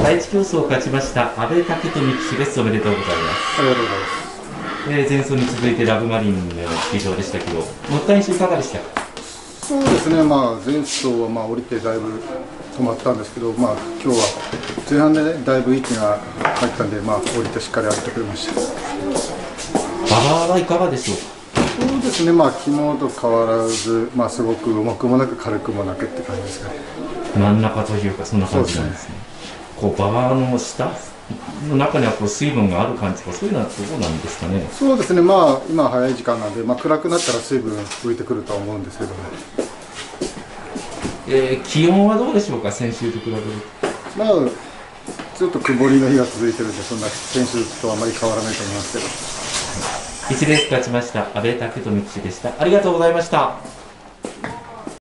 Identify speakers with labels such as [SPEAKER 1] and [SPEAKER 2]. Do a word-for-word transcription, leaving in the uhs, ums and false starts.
[SPEAKER 1] 第一競争を勝ちました阿部武富騎手です。おめでとうございます。
[SPEAKER 2] ありがとうございます。
[SPEAKER 1] えー、前走に続いてラブマリンの騎乗でしたけど、乗った印象いかがでしたか？
[SPEAKER 2] そうですね、まあ、前走はまあ降りてだいぶ止まったんですけど、まあ今日は前半で、ね、だいぶ息が入ったんで、まあ、降りてしっかり歩いてくれました。
[SPEAKER 1] 馬場はいかがでしょうか？
[SPEAKER 2] そうですね、まあ昨日と変わらず、まあ、すごく重くもなく軽くもなくって感じですかね。
[SPEAKER 1] 真ん中というか、そんな感じなんですね。こう馬場の下の中にはこう水分がある感じとか、そういうのはどうなんですかね。
[SPEAKER 2] そうですね、まあ今早い時間なんで、まあ、暗くなったら水分浮いてくるとは思うんですけどね。
[SPEAKER 1] えー、気温はどうでしょうか、先週と比べると。
[SPEAKER 2] まあずっと曇りの日が続いてるんで、そんな先週とあまり変わらないと思いますけど。
[SPEAKER 1] いちレース勝ちました阿部武富騎手でした。ありがとうございました。